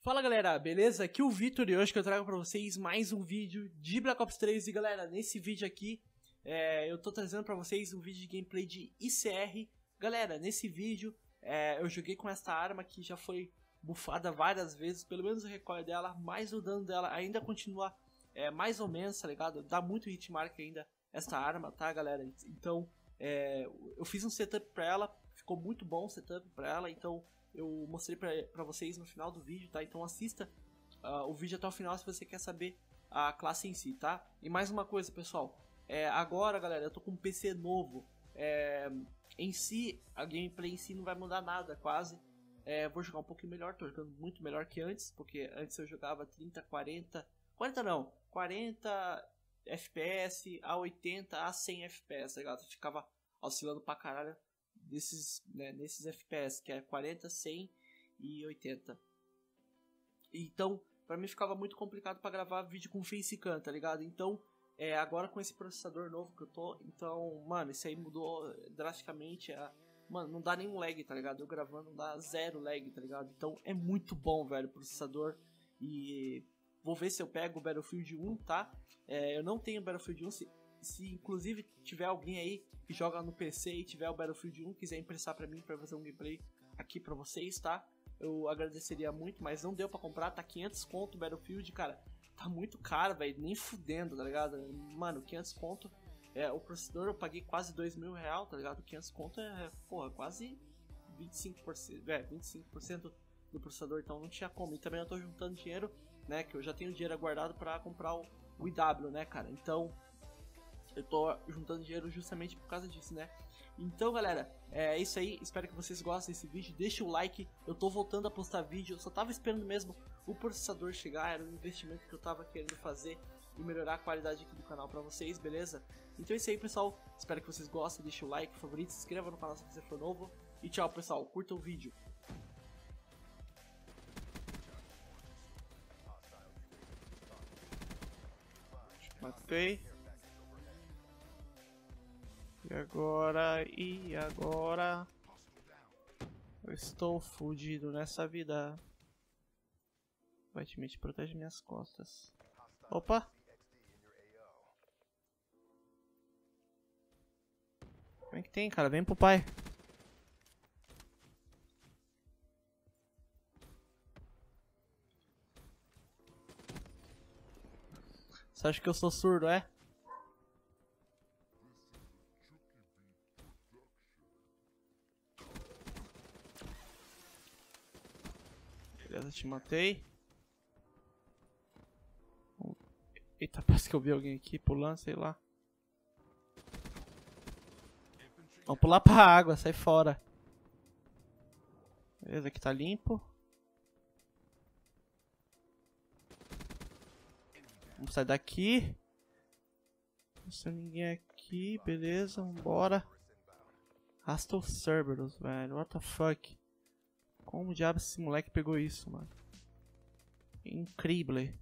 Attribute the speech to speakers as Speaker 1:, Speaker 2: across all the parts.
Speaker 1: Fala galera, beleza? Aqui é o Vitor e hoje que eu trago pra vocês mais um vídeo de Black Ops 3. E galera, nesse vídeo aqui eu tô trazendo pra vocês um vídeo de gameplay de ICR. Galera, nesse vídeo eu joguei com essa arma que já foi bufada várias vezes. Pelo menos o recoil dela, mas o dano dela ainda continua mais ou menos, tá ligado? Dá muito hitmark ainda essa arma, tá galera? Então eu fiz um setup pra ela, ficou muito bom o setup pra ela, então eu mostrei pra vocês no final do vídeo, tá? Então assista o vídeo até o final se você quer saber a classe em si, tá? E mais uma coisa, pessoal. Agora, galera, eu tô com um PC novo. Em si, a gameplay em si não vai mudar nada, quase. Vou jogar um pouquinho melhor, tô jogando muito melhor que antes. Porque antes eu jogava 30, 40... 40 não, 40 FPS a 80 a 100 FPS, tá ligado? Eu ficava oscilando pra caralho nesses FPS, que é 40, 100 e 80. Então, pra mim ficava muito complicado pra gravar vídeo com facecam, tá ligado? Então, agora com esse processador novo que eu tô, então, mano, isso aí mudou drasticamente. Mano, não dá nenhum lag, tá ligado? Eu gravando não dá zero lag, tá ligado? Então é muito bom, velho, o processador. E vou ver se eu pego o Battlefield 1, tá? Eu não tenho Battlefield 1, se inclusive tiver alguém aí que joga no PC e tiver o Battlefield 1, quiser emprestar pra mim pra fazer um gameplay aqui pra vocês, tá? Eu agradeceria muito, mas não deu pra comprar, tá 500 conto o Battlefield, cara. Tá muito caro, velho, nem fudendo, tá ligado? Mano, 500 conto, o processador eu paguei quase R$2.000, tá ligado? 500 conto porra, quase 25%, 25% do processador, então não tinha como. E também eu tô juntando dinheiro, né, que eu já tenho dinheiro guardado pra comprar o IW, né, cara? Então eu tô juntando dinheiro justamente por causa disso, né? Então, galera, é isso aí. Espero que vocês gostem desse vídeo. Deixa o like. Eu tô voltando a postar vídeo. Eu só tava esperando mesmo o processador chegar. Era um investimento que eu tava querendo fazer e melhorar a qualidade aqui do canal pra vocês, beleza? Então é isso aí, pessoal. Espero que vocês gostem. Deixa o like, favorito, se inscreva no canal se você for novo. E tchau, pessoal. Curta o vídeo. Matei. E agora eu estou fudido nessa vida. Vai te protege minhas costas. Opa! Vem que tem, cara, vem pro pai. Você acha que eu sou surdo, é? Beleza, te matei. Eita, parece que eu vi alguém aqui pulando, sei lá. Vamos pular pra água, sai fora. Beleza, aqui tá limpo. Vamos sair daqui. Não tem ninguém aqui, beleza, vambora. Hostile Cerberus, velho, what the fuck. Como diabo esse moleque pegou isso, mano? Incrível.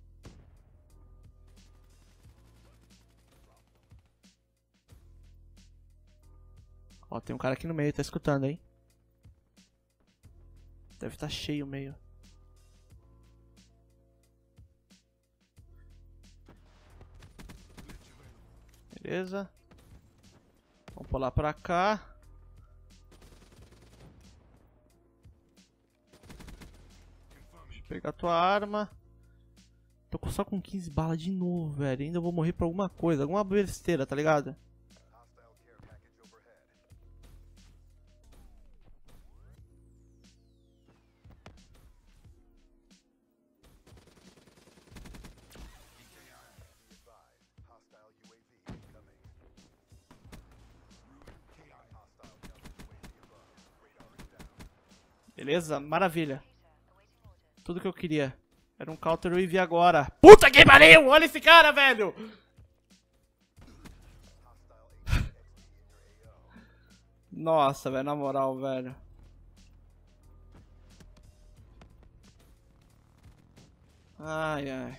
Speaker 1: Ó, tem um cara aqui no meio, tá escutando, hein? Deve estar cheio o meio. Beleza. Vamos pular pra cá. Pegar tua arma. Tô só com 15 balas de novo, velho. Ainda vou morrer por alguma coisa, alguma besteira, tá ligado? Beleza, maravilha. Tudo que eu queria. Era um counter eu vi agora. Puta que pariu! Olha esse cara, velho! Nossa, velho, na moral, velho. Ai, ai.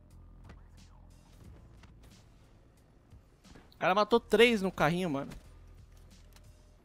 Speaker 1: O cara matou 3 no carrinho, mano.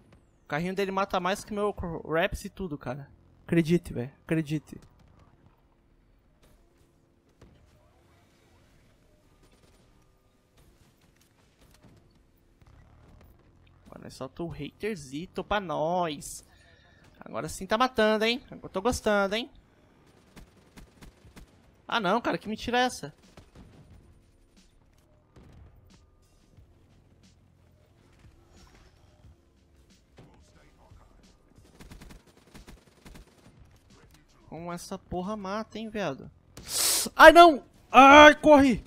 Speaker 1: O carrinho dele mata mais que meu Raps e tudo, cara. Acredite, velho. Acredite. Nós solta o haterzito pra nós. Agora sim tá matando, hein? Eu tô gostando, hein? Ah não, cara, que mentira é essa? Como essa porra mata, hein, viado? Ai, não! Ai, corre!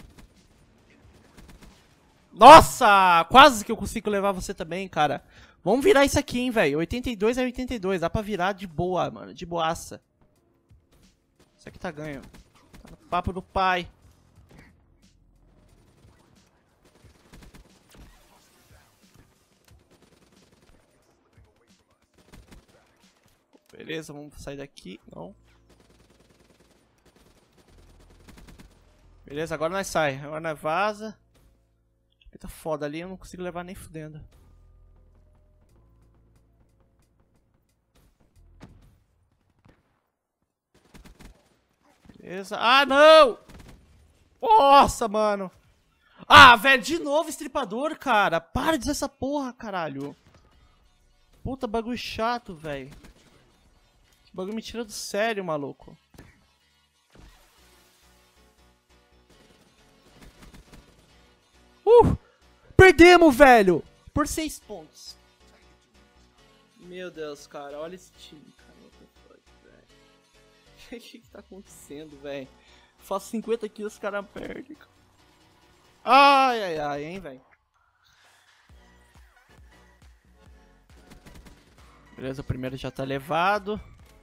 Speaker 1: Nossa! Quase que eu consigo levar você também, cara. Vamos virar isso aqui, hein, velho. 82 é 82. Dá pra virar de boa, mano. De boaça. Isso aqui tá ganho. Tá no papo do pai. Beleza, vamos sair daqui. Não. Beleza, agora nós sai. Agora nós vaza. Tá foda ali, eu não consigo levar nem fudendo. Beleza. Ah, não! Nossa, mano. Ah, velho, de novo estripador, cara. Para de usar essa porra, caralho. Puta, bagulho chato, velho. Esse bagulho me tira do sério, maluco. Perdemos, velho! Por 6 pontos. Meu Deus, cara. Olha esse time, cara. What the fuck, velho. O que tá acontecendo, velho? Faço 50 kills, os caras perdem. Ai, ai, ai, hein, velho. Beleza, o primeiro já tá levado.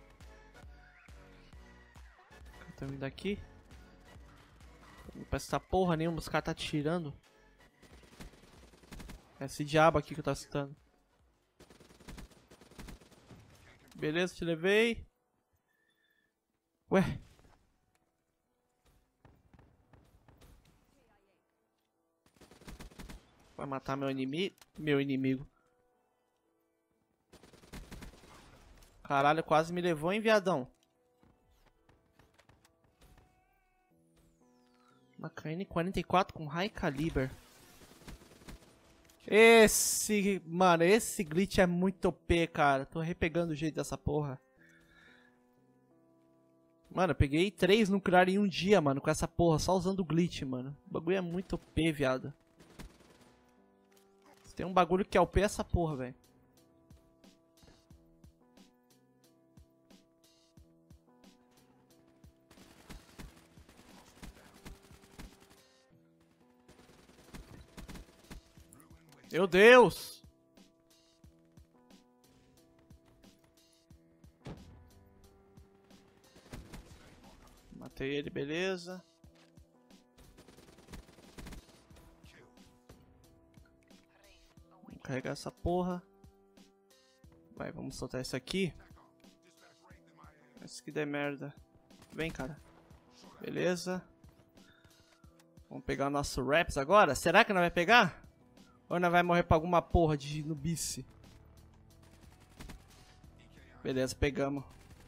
Speaker 1: Tá vindo aqui. Não parece essa porra nenhuma, os caras tá atirando. Esse diabo aqui que eu tava citando. Beleza, te levei. Ué. Vai matar meu inimigo? Meu inimigo. Caralho, quase me levou, hein, viadão. Uma KN-44 com high caliber. Mano, esse glitch é muito OP, cara. Tô repegando o jeito dessa porra. Mano, eu peguei 3 nuclear em um dia, mano, com essa porra, só usando o glitch, mano. O bagulho é muito OP, viado. Se tem um bagulho que é OP, é essa porra, velho. Meu Deus! Matei ele, beleza. Vamos carregar essa porra. Vai, vamos soltar isso aqui. Esse que der merda. Vem, cara. Beleza. Vamos pegar o nosso Raps agora. Será que não vai pegar? Ou nós vai morrer pra alguma porra de nubice? Beleza, pegamos.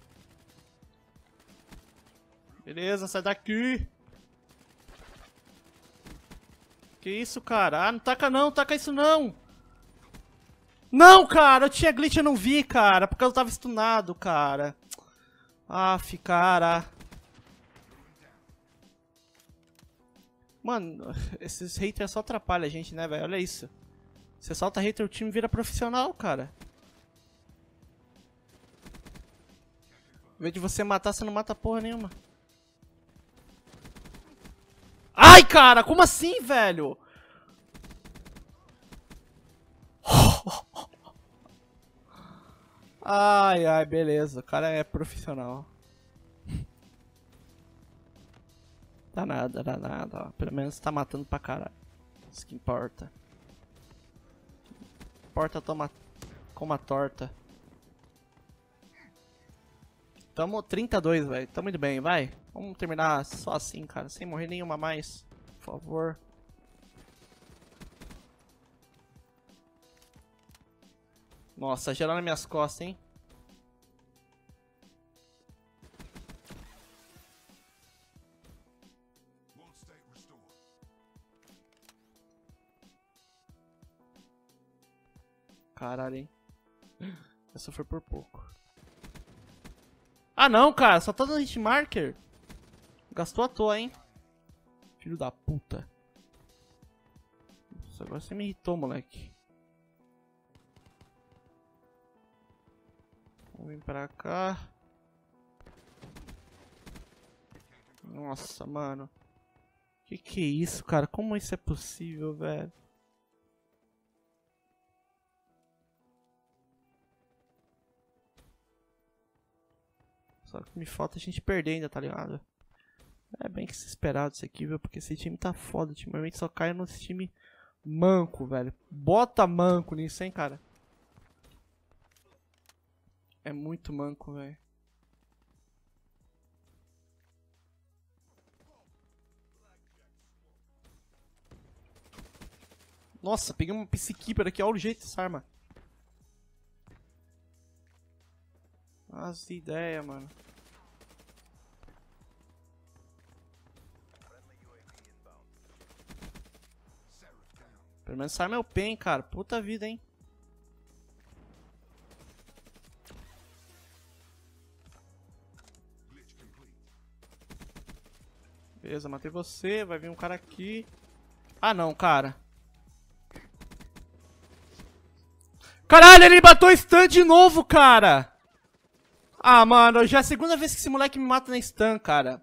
Speaker 1: Beleza, sai daqui. Que isso, cara? Ah, não taca não, taca isso não. Não, cara, eu tinha glitch e eu não vi, cara. Porque eu tava stunado, cara. Aff, cara. Mano, esses haters só atrapalham a gente, né, velho? Olha isso. Você solta hater, o time vira profissional, cara. Em vez de você matar, você não mata porra nenhuma. Ai, cara, como assim, velho? Ai, ai, beleza. O cara é profissional. Dá nada, dá nada. Ó. Pelo menos tá matando pra caralho. Isso que importa. Importa toma como a torta. Tamo 32, velho. Tamo indo bem, vai. Vamos terminar só assim, cara. Sem morrer nenhuma mais. Por favor. Nossa, geral nas minhas costas, hein. caralho, hein. Essa foi por pouco. Ah, não, cara. Só tá dando hitmarker. Gastou à toa, hein. Filho da puta. Nossa, agora você me irritou, moleque. Vamos vir pra cá. Nossa, mano. Que é isso, cara? Como isso é possível, velho? Só que me falta a gente perder ainda, tá ligado? É bem que se esperado isso aqui, viu? Porque esse time tá foda. Ultimamente só cai nesse time manco, velho. Bota manco nisso, hein, cara? É muito manco, velho. Nossa, peguei uma Peacekeeper aqui. Olha o jeito dessa arma. As ideias, mano. Pelo menos essa arma é o pen, cara. Puta vida, hein. Beleza, matei você. Vai vir um cara aqui. Ah, não, cara. Caralho, ele matou stun de novo, cara. Ah, mano, já é a segunda vez que esse moleque me mata na stun, cara.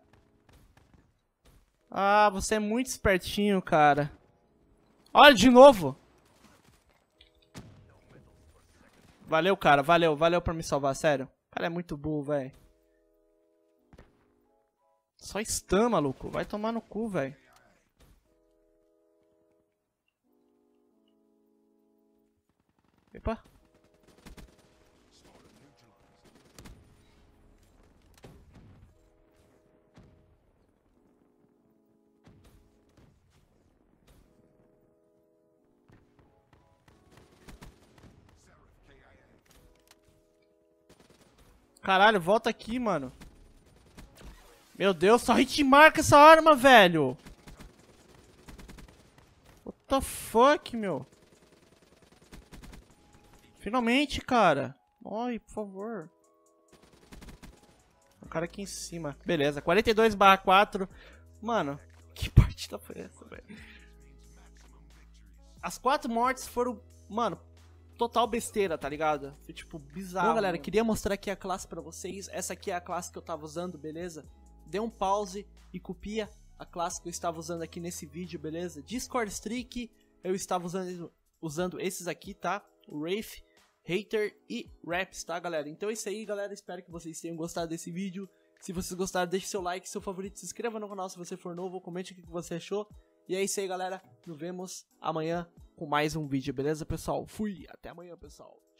Speaker 1: Ah, você é muito espertinho, cara. Olha, de novo. Valeu, cara, valeu por me salvar, sério. O cara é muito burro, velho. Só stun, maluco. Vai tomar no cu, velho. Epa. Caralho, volta aqui, mano. Meu Deus, só hitmarca essa arma, velho. What the fuck, meu? Finalmente, cara. Oi, por favor. O cara aqui em cima. Beleza, 42/4. Mano, que partida foi essa, velho? As 4 mortes foram, mano, total besteira, tá ligado? Foi tipo bizarro. Bom, galera, queria mostrar aqui a classe pra vocês. Essa aqui é a classe que eu tava usando, beleza? Dê um pause e copia a classe que eu estava usando aqui nesse vídeo, beleza? Discord Streak, eu estava usando esses aqui, tá? O Wraith, Hater e Raps, tá, galera? Então é isso aí, galera. Espero que vocês tenham gostado desse vídeo. Se vocês gostaram, deixe seu like, seu favorito, se inscreva no canal se você for novo, comente o que você achou. E é isso aí, galera. Nos vemos amanhã com mais um vídeo, beleza, pessoal? Fui, até amanhã, pessoal.